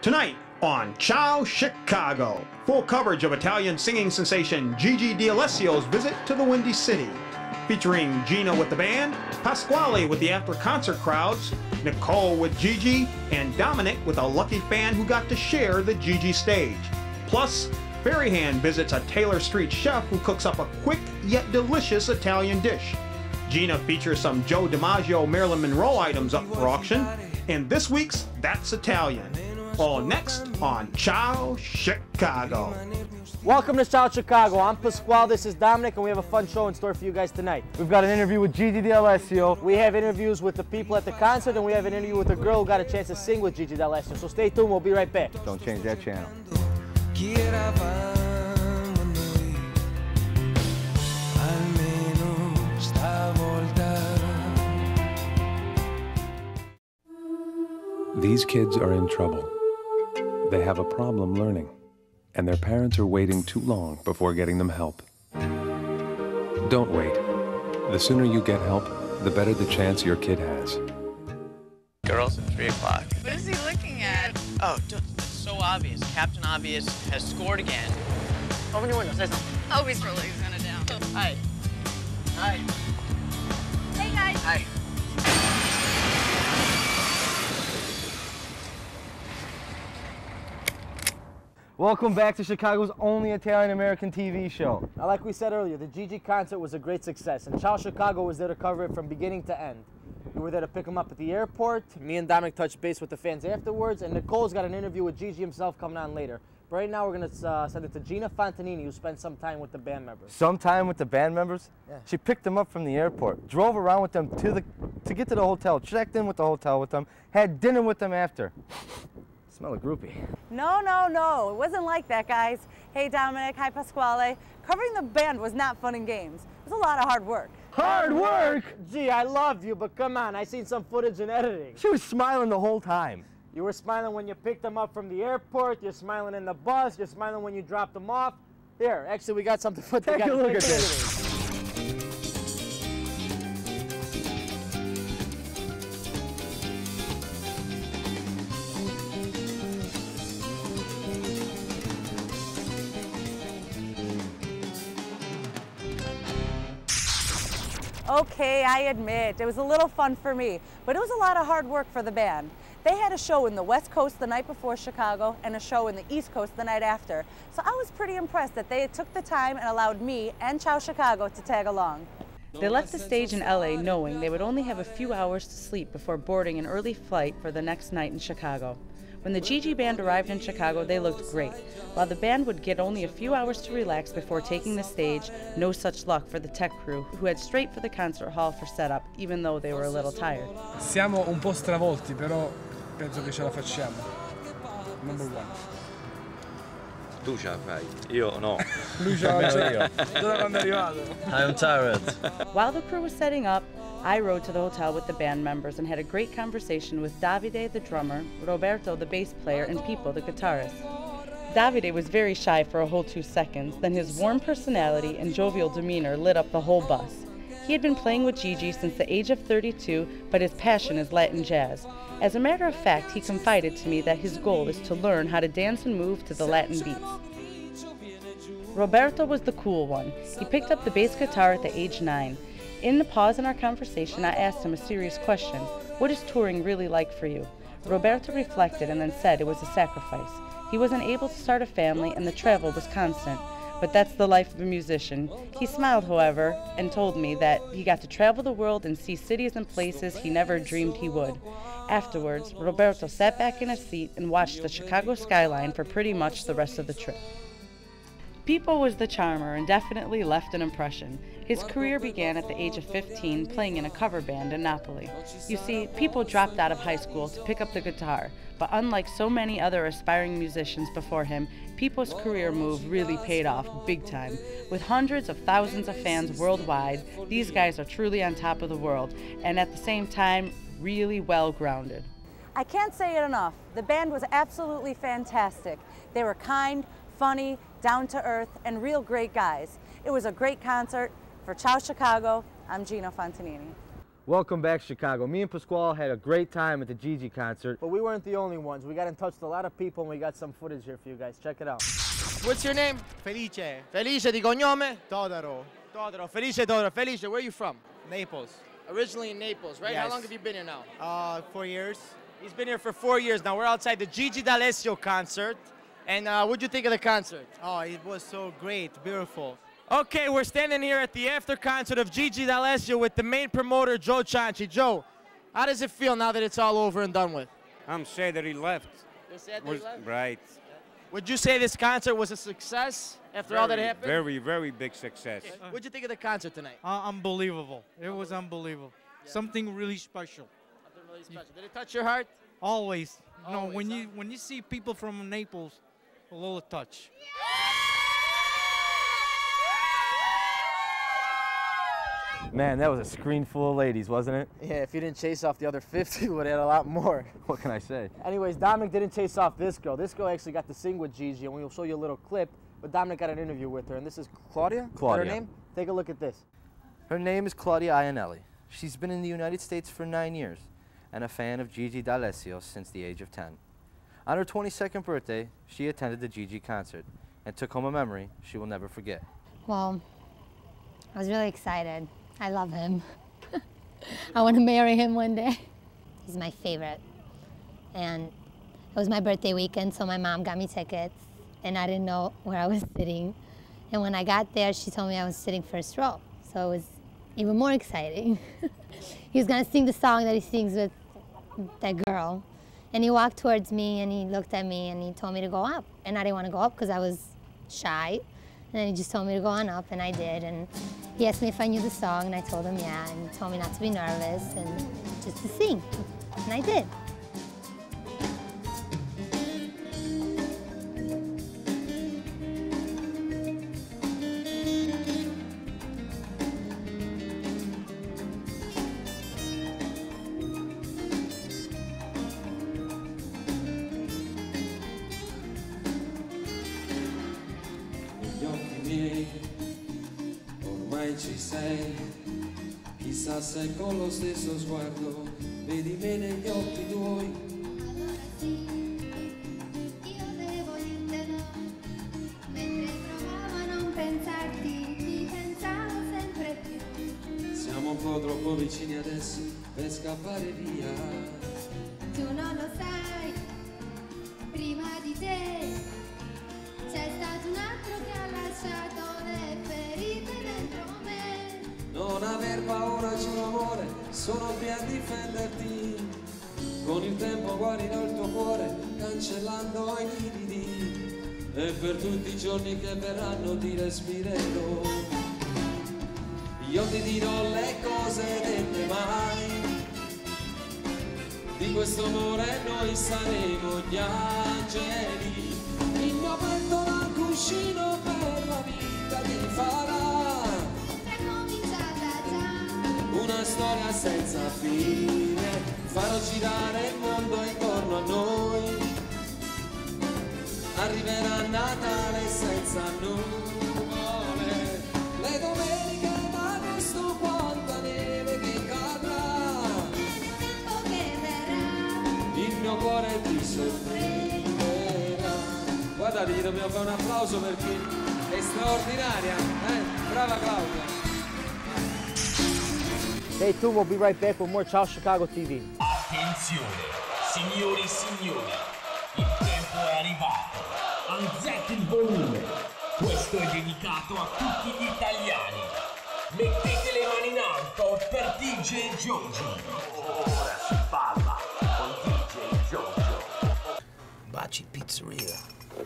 Tonight on Ciao Chicago, full coverage of Italian singing sensation Gigi D'Alessio's visit to the Windy City, featuring Gina with the band, Pasquale with the after-concert crowds, Nicole with Gigi, and Dominic with a lucky fan who got to share the Gigi stage. Plus, Fairyhand visits a Taylor Street chef who cooks up a quick yet delicious Italian dish. Gina features some Joe DiMaggio Marilyn Monroe items up for auction, and this week's That's Italian. All next on Ciao Chicago. Welcome to Ciao Chicago. I'm Pasquale, this is Dominic, and we have a fun show in store for you guys tonight. We've got an interview with Gigi D'Alessio. We have interviews with the people at the concert, and we have an interview with a girl who got a chance to sing with Gigi D'Alessio. So stay tuned, we'll be right back. Don't change that channel. These kids are in trouble. They have a problem learning, and their parents are waiting too long before getting them help. Don't wait. The sooner you get help, the better the chance your kid has. Girls at 3 o'clock. What is he looking at? Oh, it's so obvious. Captain Obvious has scored again. Open your window, say something. Oh, he's really gonna down. Hi. Hi. Hey, guys. Hi. Welcome back to Chicago's only Italian-American TV show. Now, like we said earlier, the Gigi concert was a great success, and Ciao Chicago was there to cover it from beginning to end. We were there to pick him up at the airport. Me and Dominic touched base with the fans afterwards, and Nicole's got an interview with Gigi himself coming on later. But right now, we're going to send it to Gina Fontanini, who spent some time with the band members. Some time with the band members? Yeah. She picked them up from the airport, drove around with them to get to the hotel, checked in with the hotel with them, had dinner with them after. Smell a groupie. No, no, no. It wasn't like that, guys. Hey, Dominic. Hi, Pasquale. Covering the band was not fun and games. It was a lot of hard work. Hard work? Gee, I love you, but come on. I seen some footage in editing. She was smiling the whole time. You were smiling when you picked them up from the airport. You're smiling in the bus. You're smiling when you dropped them off. There, actually, we got something put together. Take a look at this. Okay, I admit, it was a little fun for me, but it was a lot of hard work for the band. They had a show in the West Coast the night before Chicago and a show in the East Coast the night after. So I was pretty impressed that they took the time and allowed me and Ciao Chicago to tag along. They left the stage in LA knowing they would only have a few hours to sleep before boarding an early flight for the next night in Chicago. When the Gigi band arrived in Chicago, they looked great. While the band would get only a few hours to relax before taking the stage, no such luck for the tech crew, who head straight for the concert hall for setup, even though they were a little tired. Siamo un po' stravolti, però penso che ce la facciamo. Number one. Tu ce la fai, io no. Lui ce la faccio io. Da quando è arrivato. I'm tired. While the crew was setting up, I rode to the hotel with the band members and had a great conversation with Davide, the drummer, Roberto, the bass player, and Pippo, the guitarist. Davide was very shy for a whole 2 seconds, then his warm personality and jovial demeanor lit up the whole bus. He had been playing with Gigi since the age of 32, but his passion is Latin jazz. As a matter of fact, he confided to me that his goal is to learn how to dance and move to the Latin beats. Roberto was the cool one. He picked up the bass guitar at the age 9. In the pause in our conversation, I asked him a serious question. What is touring really like for you? Roberto reflected and then said it was a sacrifice. He wasn't able to start a family and the travel was constant. But that's the life of a musician. He smiled, however, and told me that he got to travel the world and see cities and places he never dreamed he would. Afterwards, Roberto sat back in his seat and watched the Chicago skyline for pretty much the rest of the trip. Pippo was the charmer and definitely left an impression. His career began at the age of 15 playing in a cover band in Napoli. You see, Pippo dropped out of high school to pick up the guitar, but unlike so many other aspiring musicians before him, Pippo's career move really paid off big time. With hundreds of thousands of fans worldwide, these guys are truly on top of the world, and at the same time, really well grounded. I can't say it enough. The band was absolutely fantastic. They were kind, funny, down to earth, and real great guys. It was a great concert. For Ciao Chicago, I'm Gina Fontanini. Welcome back, Chicago. Me and Pasquale had a great time at the Gigi concert. But we weren't the only ones. We got in touch with a lot of people and we got some footage here for you guys. Check it out. What's your name? Felice. Felice, di cognome? Todaro. Todaro. Felice Todaro. Felice, where are you from? Naples. Originally in Naples, right? Yes. How long have you been here now? 4 years. He's been here for 4 years now. We're outside the Gigi D'Alessio concert. And what'd you think of the concert? Oh, it was so great, beautiful. Okay, we're standing here at the after concert of Gigi D'Alessio with the main promoter, Joe Cianci. Joe, how does it feel now that it's all over and done with? I'm sad that he left. You're sad that he left? Right. Would you say this concert was a success after all that happened? Very, very big success. What'd you think of the concert tonight? Unbelievable. It was unbelievable. Something really special. Something really special. Did it touch your heart? Always. No, Always, when you see people from Naples, a little touch. Man, that was a screen full of ladies, wasn't it? Yeah, if you didn't chase off the other 50, we would have had a lot more. What can I say? Anyways, Dominic didn't chase off this girl. This girl actually got to sing with Gigi, and we'll show you a little clip. But Dominic got an interview with her, and this is Claudia? Claudia. Is that her name? Take a look at this. Her name is Claudia Iannelli. She's been in the United States for 9 years and a fan of Gigi D'Alessio since the age of 10. On her 22nd birthday, she attended the Gigi concert and took home a memory she will never forget. Well, I was really excited. I love him. I want to marry him one day. He's my favorite. And it was my birthday weekend, so my mom got me tickets, and I didn't know where I was sitting. And when I got there, she told me I was sitting first row, so it was even more exciting. He was gonna sing the song that he sings with that girl. And he walked towards me, and he looked at me, and he told me to go up. And I didn't want to go up because I was shy. And then he just told me to go on up, and I did. And he asked me if I knew the song, and I told him yeah. And he told me not to be nervous and just to sing. And I did. Ormai ci sei, chissà se con lo stesso sguardo vedi me negli occhi tuoi. Allora sì, io devo dirtelo, mentre provavo a non pensarti, ti pensavo sempre più. Siamo un po' troppo vicini adesso per scappare via. Tu non lo sai, prima di te c'è stato un altro che ha lasciato le ferite dentro me. Non aver paura, giuro amore, sono qui a difenderti. Con il tempo guarirò il tuo cuore, cancellando i lividi. E per tutti i giorni che verranno ti respirerò. Io ti dirò le cose dette mai. Di questo amore noi saremo gli angeli. Il mio petto da cuscino per la vita ti farà una storia senza fine. Farò girare il mondo intorno a noi. Arriverà Natale senza nuvole. Le domeniche d'agosto quanta neve che cadrà. Il mio cuore ti sorprenderà. Guardate, gli dobbiamo fare un applauso perché è straordinaria, Brava Claudia. Stay tuned, we'll be right back with more Ciao Chicago TV. Attenzione, signori e signori, il tempo è arrivato. Alzate il volume. Questo è dedicato a tutti gli italiani. Mettete le mani in alto per DJ Giorgio. Ora si balla con DJ Giorgio. Baci Pizzeria.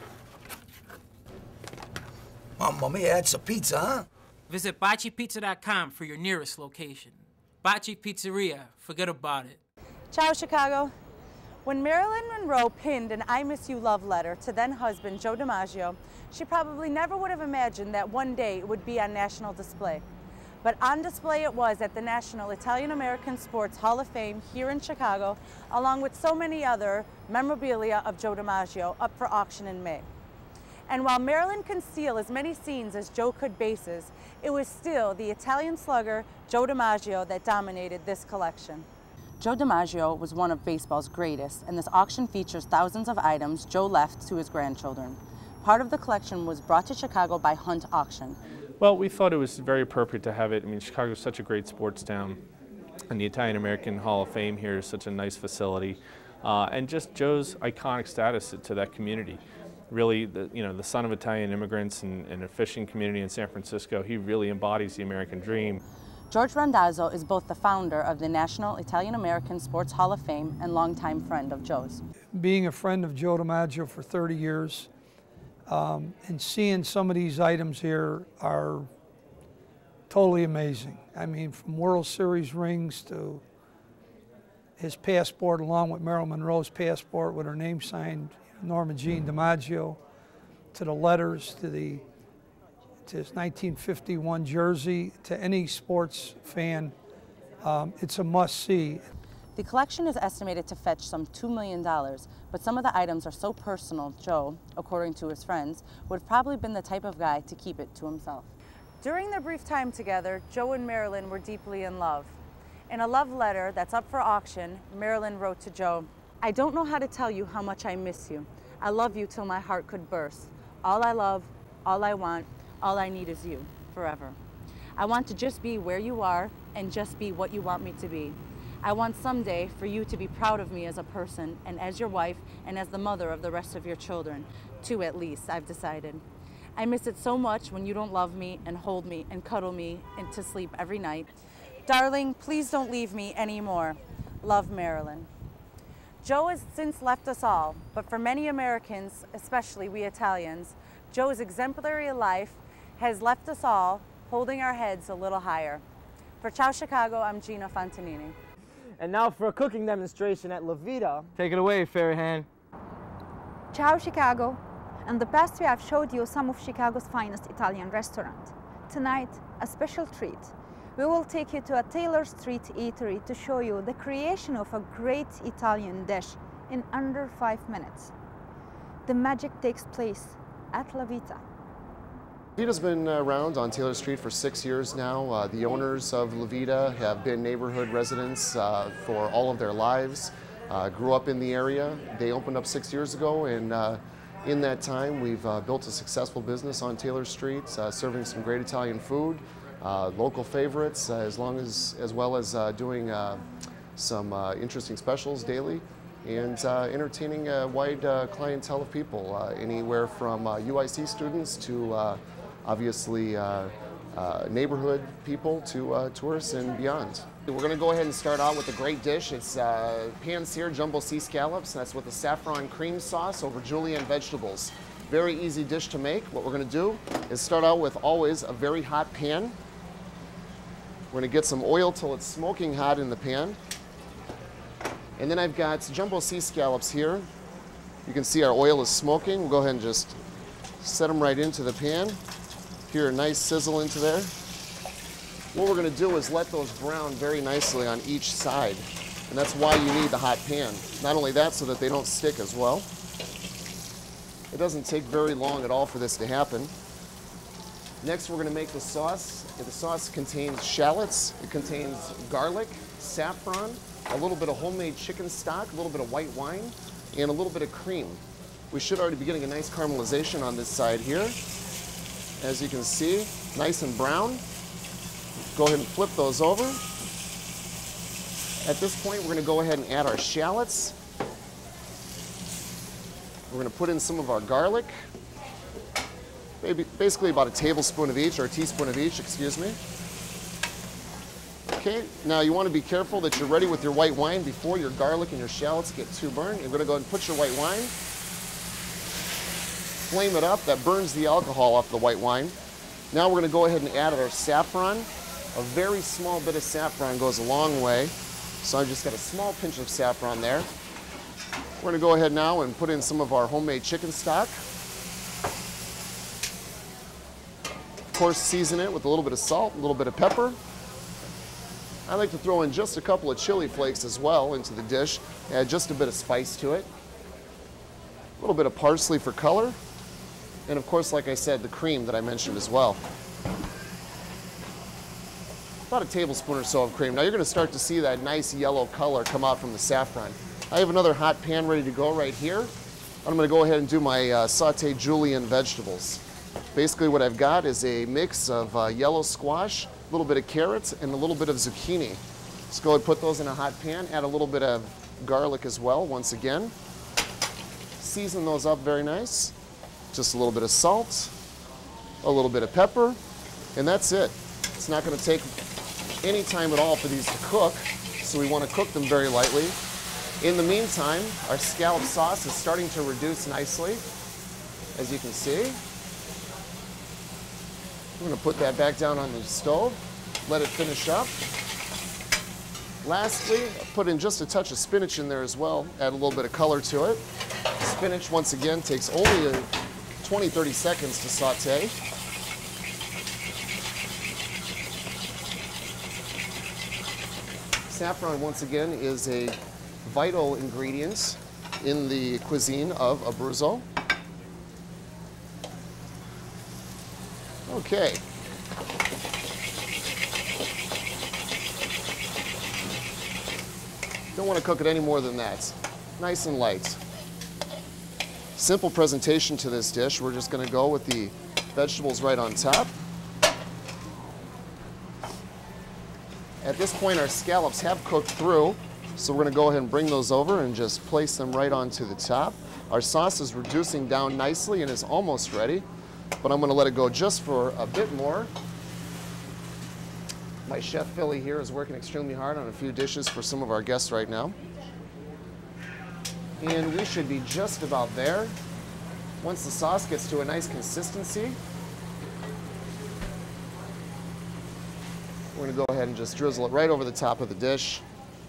Mamma mia, that's a pizza, huh? Visit bacipizza.com for your nearest location. Baci Pizzeria, forget about it. Ciao Chicago. When Marilyn Monroe pinned an I Miss You love letter to then-husband Joe DiMaggio, she probably never would have imagined that one day it would be on national display. But on display it was at the National Italian-American Sports Hall of Fame here in Chicago, along with so many other memorabilia of Joe DiMaggio up for auction in May. And while Marilyn can steal as many scenes as Joe could bases, it was still the Italian slugger Joe DiMaggio that dominated this collection. Joe DiMaggio was one of baseball's greatest, and this auction features thousands of items Joe left to his grandchildren. Part of the collection was brought to Chicago by Hunt Auction. Well, we thought it was very appropriate to have it. I mean, Chicago is such a great sports town, and the Italian American Hall of Fame here is such a nice facility, and just Joe's iconic status to that community. Really, the son of Italian immigrants and a fishing community in San Francisco, he really embodies the American dream. George Randazzo is both the founder of the National Italian American Sports Hall of Fame and longtime friend of Joe's. Being a friend of Joe DiMaggio for 30 years, and seeing some of these items here are totally amazing. I mean, from World Series rings to his passport, along with Marilyn Monroe's passport with her name signed, Norma Jean DiMaggio, to the letters, to his 1951 jersey, to any sports fan, it's a must-see. The collection is estimated to fetch some $2 million, but some of the items are so personal, Joe, according to his friends, would have probably been the type of guy to keep it to himself. During their brief time together, Joe and Marilyn were deeply in love. In a love letter that's up for auction, Marilyn wrote to Joe, "I don't know how to tell you how much I miss you. I love you till my heart could burst. All I love, all I want, all I need is you, forever. I want to just be where you are and just be what you want me to be. I want someday for you to be proud of me as a person and as your wife and as the mother of the rest of your children. 2 at least, I've decided. I miss it so much when you don't love me and hold me and cuddle me into sleep every night. Darling, please don't leave me anymore. Love, Marilyn." Joe has since left us all, but for many Americans, especially we Italians, Joe's exemplary life has left us all holding our heads a little higher. For Ciao Chicago, I'm Gina Fontanini. And now for a cooking demonstration at La Vita. Take it away, Fairhand. Ciao Chicago. In the past we have showed you some of Chicago's finest Italian restaurants. Tonight, a special treat. We will take you to a Taylor Street eatery to show you the creation of a great Italian dish in under 5 minutes. The magic takes place at La Vita. La Vita's been around on Taylor Street for 6 years now. The owners of La Vita have been neighborhood residents for all of their lives, grew up in the area. They opened up 6 years ago, and in that time we've built a successful business on Taylor Street, serving some great Italian food, local favorites, as well as doing some interesting specials daily, and entertaining a wide clientele of people, anywhere from UIC students to obviously neighborhood people to tourists and beyond. We're going to go ahead and start out with a great dish. It's pan-seared jumbo sea scallops. That's with a saffron cream sauce over julienne vegetables. Very easy dish to make. What we're going to do is start out with always a very hot pan. We're going to get some oil till it's smoking hot in the pan. And then I've got jumbo sea scallops here. You can see our oil is smoking. We'll go ahead and just set them right into the pan. Hear a nice sizzle into there. What we're going to do is let those brown very nicely on each side. And that's why you need the hot pan. Not only that, so that they don't stick as well. It doesn't take very long at all for this to happen. Next, we're going to make the sauce. The sauce contains shallots, it contains garlic, saffron, a little bit of homemade chicken stock, a little bit of white wine, and a little bit of cream. We should already be getting a nice caramelization on this side here. As you can see, nice and brown. Go ahead and flip those over. At this point, we're going to go ahead and add our shallots. We're going to put in some of our garlic. Basically about a tablespoon of each, or a teaspoon of each, excuse me. Okay, now you want to be careful that you're ready with your white wine before your garlic and your shallots get too burned. You're going to go ahead and put your white wine, flame it up, that burns the alcohol off the white wine. Now we're going to go ahead and add our saffron. A very small bit of saffron goes a long way, so I've just got a small pinch of saffron there. We're going to go ahead now and put in some of our homemade chicken stock. Of course, season it with a little bit of salt, a little bit of pepper. I like to throw in just a couple of chili flakes as well into the dish, add just a bit of spice to it. A little bit of parsley for color. And of course, like I said, the cream that I mentioned as well. About a tablespoon or so of cream. Now you're going to start to see that nice yellow color come out from the saffron. I have another hot pan ready to go right here. I'm going to go ahead and do my sauteed julienne vegetables. Basically what I've got is a mix of yellow squash, a little bit of carrots, and a little bit of zucchini. Just go ahead and put those in a hot pan, add a little bit of garlic as well, once again. Season those up very nice. Just a little bit of salt, a little bit of pepper, and that's it. It's not going to take any time at all for these to cook, so we want to cook them very lightly. In the meantime, our scallop sauce is starting to reduce nicely, as you can see. I'm going to put that back down on the stove, let it finish up. Lastly, put in just a touch of spinach in there as well, add a little bit of color to it. Spinach, once again, takes only 20-30 seconds to saute. Saffron, once again, is a vital ingredient in the cuisine of Abruzzo. Okay. Don't want to cook it any more than that. Nice and light. Simple presentation to this dish. We're just going to go with the vegetables right on top. At this point, our scallops have cooked through, so we're going to go ahead and bring those over and just place them right onto the top. Our sauce is reducing down nicely and is almost ready, but I'm going to let it go just for a bit more. My chef Philly here is working extremely hard on a few dishes for some of our guests right now. And we should be just about there. Once the sauce gets to a nice consistency, we're going to go ahead and just drizzle it right over the top of the dish.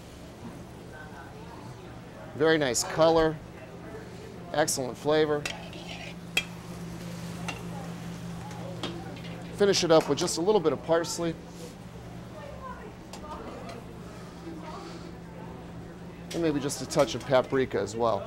Very nice color, excellent flavor. Finish it up with just a little bit of parsley. And maybe just a touch of paprika as well.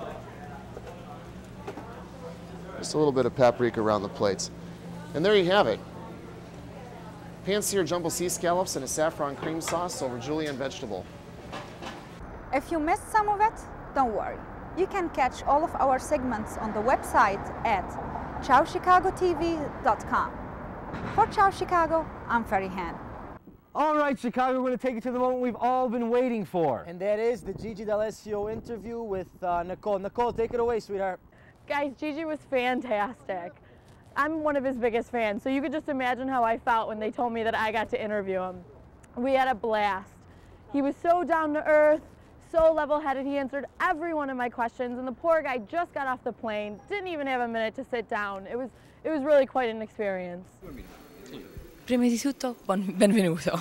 Just a little bit of paprika around the plates. And there you have it. Pan-seared jumbo sea scallops and a saffron cream sauce over julienne vegetable. If you missed some of it, don't worry. You can catch all of our segments on the website at ciaochicagotv.com. For Ciao Chicago, I'm Ferry Han. All right, Chicago, we're going to take you to the moment we've all been waiting for. And that is the Gigi D'Alessio interview with Nicole. Nicole, take it away, sweetheart. Guys, Gigi was fantastic. I'm one of his biggest fans, so you could just imagine how I felt when they told me that I got to interview him. We had a blast. He was so down to earth, so level-headed. He answered every one of my questions, and the poor guy just got off the plane, didn't even have a minute to sit down. It was really quite an experience. Prima di tutto, benvenuto.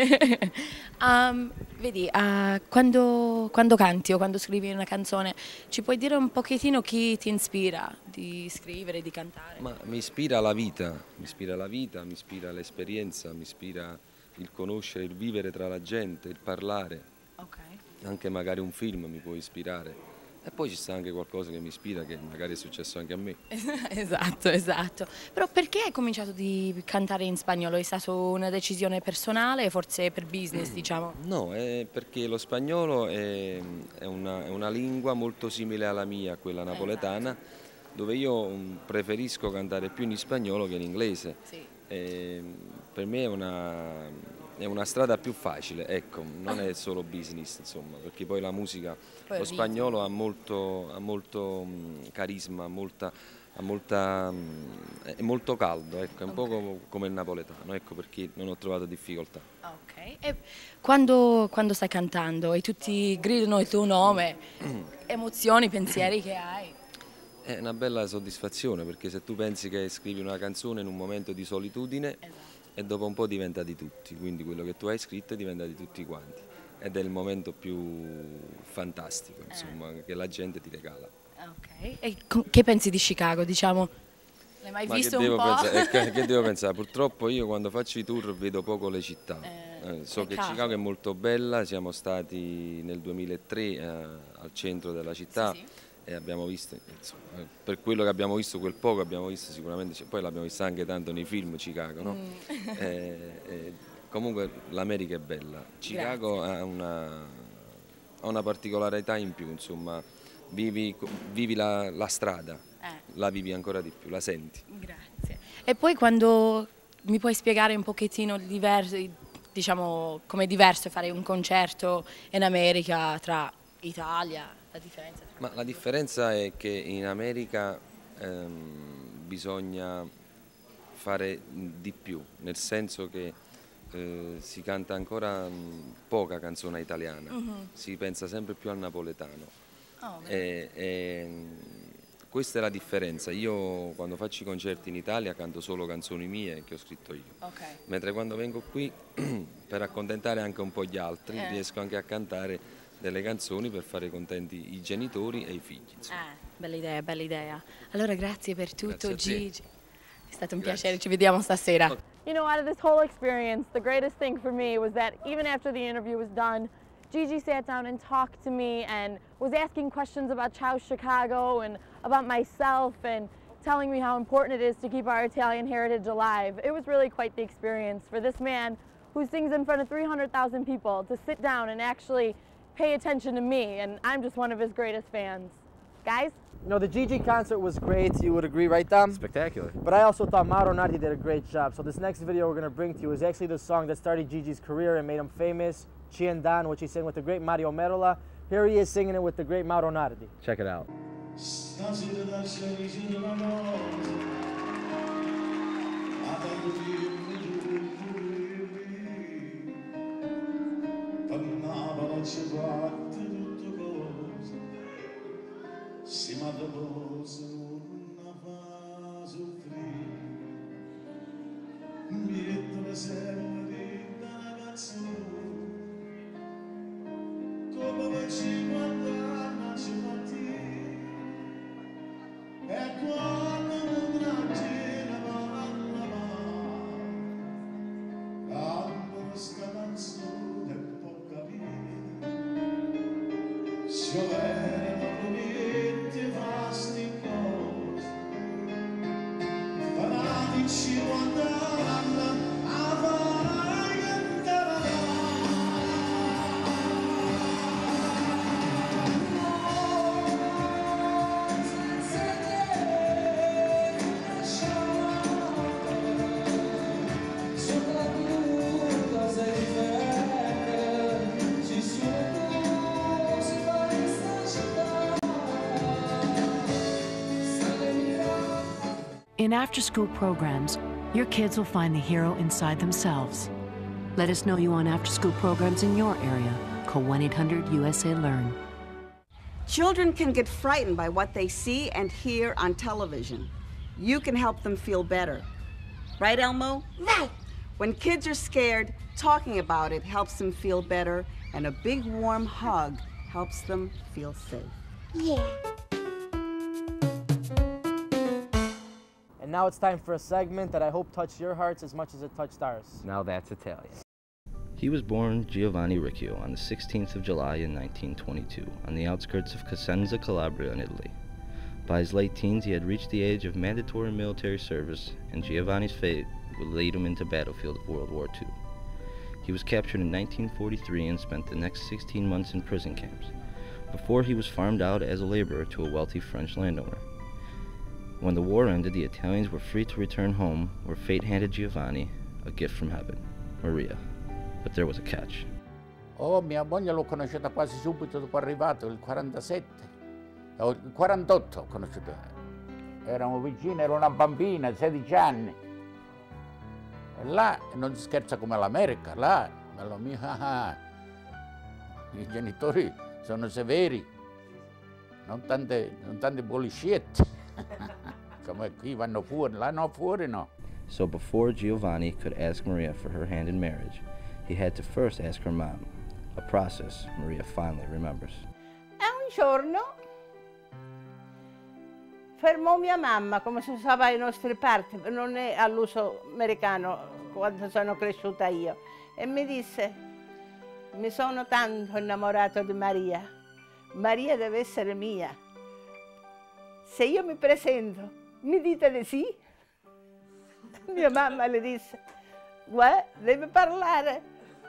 Vedi, quando canti o quando scrivi una canzone, ci puoi dire un pochettino chi ti ispira di scrivere, di cantare? Ma mi ispira la vita, mi ispira l'esperienza, mi ispira il conoscere, il vivere tra la gente, il parlare. Okay. Anche magari un film mi può ispirare. E poi ci sta anche qualcosa che mi ispira, che magari è successo anche a me. Esatto. Però perché hai cominciato di cantare in spagnolo? È stata una decisione personale, forse per business, diciamo? No, è perché lo spagnolo è una lingua molto simile alla mia, quella napoletana, dove io preferisco cantare più in spagnolo che in inglese. Sì. Per me è una strada più facile, ecco, non è solo business, insomma, perché poi la musica, lo spagnolo ha molto carisma, è molto caldo, ecco, è un po' come il napoletano, ecco perché non ho trovato difficoltà. Ok, e quando stai cantando e tutti gridano il tuo nome, emozioni, pensieri che hai? È una bella soddisfazione, perché se tu pensi che scrivi una canzone in un momento di solitudine, e dopo un po' diventa di tutti, quindi quello che tu hai scritto diventa di tutti quanti, ed è il momento più fantastico, insomma, che la gente ti regala. Ok, e che pensi di Chicago, diciamo? L'hai mai visto un po'? Che devo pensare? Purtroppo io quando faccio i tour vedo poco le città. So che Chicago è molto bella, siamo stati nel 2003 al centro della città, sì. e abbiamo visto, insomma, per quello che abbiamo visto, quel poco abbiamo visto sicuramente, poi l'abbiamo vista anche tanto nei film Chicago, no? Comunque l'America è bella, Chicago ha una particolarità in più, insomma, vivi la strada, la vivi ancora di più, la senti. Grazie. E poi quando mi puoi spiegare un pochettino diciamo, com'è diverso fare un concerto in America tra Italia, la differenza? Ma la differenza è che in America bisogna fare di più, nel senso che si canta ancora poca canzone italiana, si pensa sempre più al napoletano. Questa è la differenza. Io quando faccio i concerti in Italia canto solo canzoni mie che ho scritto io, mentre quando vengo qui per accontentare anche un po' gli altri riesco anche a cantare delle canzoni per fare contenti i genitori e i figli. Bella idea, bella idea. Allora grazie per tutto, Grazie Gigi. È stato un piacere, ci vediamo stasera. You know, out of this whole experience, the greatest thing for me was that even after the interview was done, Gigi sat down and talked to me and was asking questions about Ciao Chicago and about myself and telling me how important it is to keep our Italian heritage alive. It was really quite the experience for this man who sings in front of 300,000 people to sit down and actually pay attention to me, and I'm just one of his greatest fans. Guys? You know, the Gigi concert was great, you would agree, right, Dom? Spectacular. But I also thought Mauro Nardi did a great job. So this next video we're going to bring to you is actually the song that started Gigi's career and made him famous, Ci Andan, which he sang with the great Mario Merola. Here he is singing it with the great Mauro Nardi. Check it out. Ma dopo se non fa soffrire mi metto sempre da canzone come 50 anni ci fatti e quando non raggina quando sta canzone può capire In after-school programs, your kids will find the hero inside themselves. Let us know you on after-school programs in your area. Call 1-800-USA-LEARN. Children can get frightened by what they see and hear on television. You can help them feel better. Right, Elmo? Right. When kids are scared, talking about it helps them feel better, and a big warm hug helps them feel safe. Yeah. And now it's time for a segment that I hope touched your hearts as much as it touched ours. Now that's Italian. He was born Giovanni Riccio on the 16th of July in 1922 on the outskirts of Cosenza, Calabria in Italy. By his late teens, he had reached the age of mandatory military service, and Giovanni's fate would lead him into the battlefield of World War II. He was captured in 1943 and spent the next 16 months in prison camps, before he was farmed out as a laborer to a wealthy French landowner. When the war ended, the Italians were free to return home, where fate handed Giovanni a gift from heaven, Maria. But there was a catch. Oh, mia moglie l'ho conosciuta quasi subito dopo arrivato, il 47. Il 48 ho conosciuto. Eravamo vicini, ero una bambina, 16 anni. E là non si scherza come all'America, là, i genitori sono severi, non tante bullshit. Come qui vanno fuori, là no, fuori no. So before Giovanni could ask Maria for her hand in marriage, he had to first ask her mom, a process Maria fondly remembers. E un giorno fermò mia mamma, come si usava ai nostri parti, non è all'uso americano quando sono cresciuta io, e mi disse: mi sono tanto innamorato di Maria, Maria deve essere mia, se io mi presento, mi dite di sì? Mia mamma le disse, guarda, deve parlare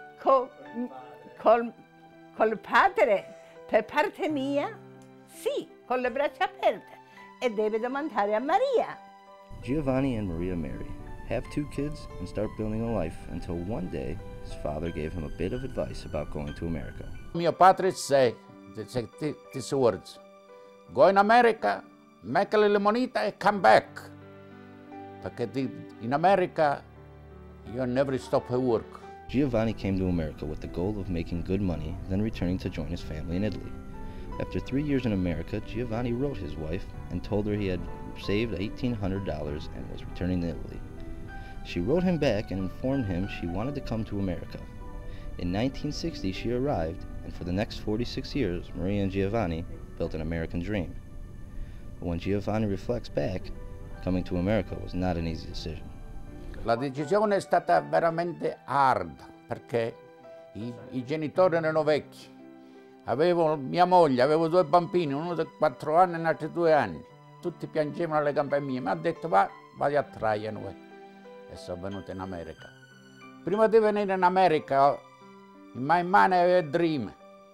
col padre, per parte mia, sì, con le braccia aperte, e deve domandare a Maria. Giovanni and Maria marry, have 2 kids, and start building a life until one day his father gave him a bit of advice about going to America. Mio padre said these words, go in America, make a little monita and come back. Perché in America you never stop work. Giovanni came to America with the goal of making good money, then returning to join his family in Italy. After 3 years in America, Giovanni wrote his wife and told her he had saved $1,800 and was returning to Italy. She wrote him back and informed him she wanted to come to America. In 1960, she arrived, and for the next 46 years, Maria and Giovanni built an American dream. But when Giovanni reflects back, coming to America was not an easy decision. La decisione è stata veramente hard, perché i genitori erano vecchi. Avevo mia moglie, avevo 2 bambini, uno di 4 anni e un altro di 2 anni. Tutti piangevano alle gambe mie. Mi ha detto, vai a Traiano. E sono venuto in America. Prima di venire in America, in mano avevo il dream,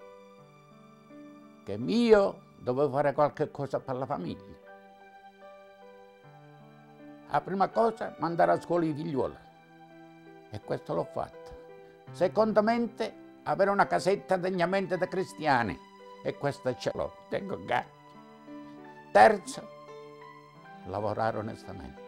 che io dovevo fare qualche cosa per la famiglia. La prima cosa, mandare a scuola i figlioli. E questo l'ho fatto. Secondamente, avere una casetta degnamente da cristiani. E questa ce l'ho, tengo gatti. Terzo, lavorare onestamente.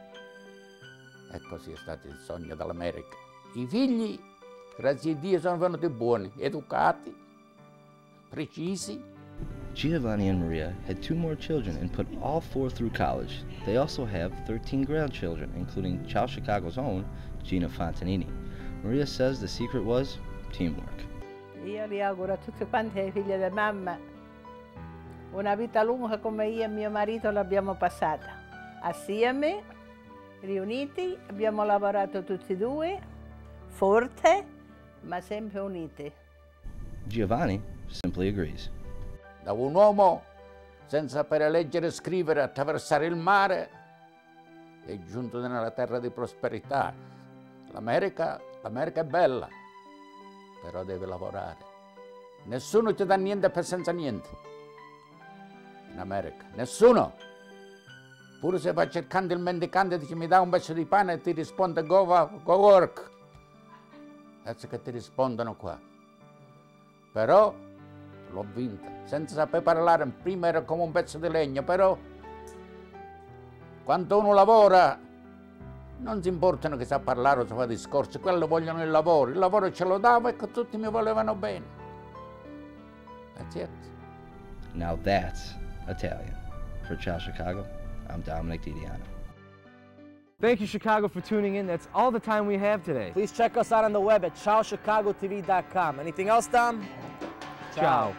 E così è stato il sogno dell'America. I figli, grazie a Dio, sono venuti buoni, educati, precisi. Giovanni and Maria had 2 more children and put all 4 through college. They also have 13 grandchildren, including Ciao Chicago's own Gina Fontanini. Maria says the secret was teamwork. Io li auguro a tutti quanti i figli di mamma una vita lunga come io e mio marito l'abbiamo passata. Assieme, riuniti, abbiamo lavorato tutti e 2, forte, ma sempre uniti. Giovanni simply agrees. Da un uomo senza sapere leggere e scrivere, attraversare il mare, è giunto nella terra di prosperità. L'America è bella, però deve lavorare. Nessuno ti dà niente per senza niente. In America, nessuno. Pure se vai cercando il mendicante e dici mi dà un pezzo di pane e ti risponde go work. Adesso che ti rispondono qua. Però l'ho vinta, senza saper parlare, prima era come un pezzo di legno, però quando uno lavora non si importano che sa parlare o sa fare discorsi, quello vogliono il lavoro ce lo davo e tutti mi volevano bene. That's it. Now that's Italian. For Ciao Chicago, I'm Dominic DiDiano. Thank you, Chicago, for tuning in. That's all the time we have today. Please check us out on the web at ciaochicagotv.com. Anything else, Dom? Ciao.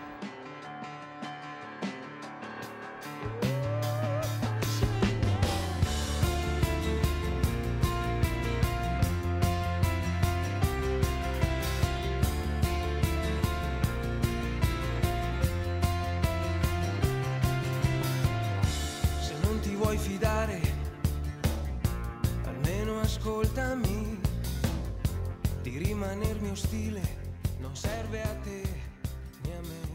Se non ti vuoi fidare, almeno ascoltami. Di rimanermi ostile non serve a te. Ni a me.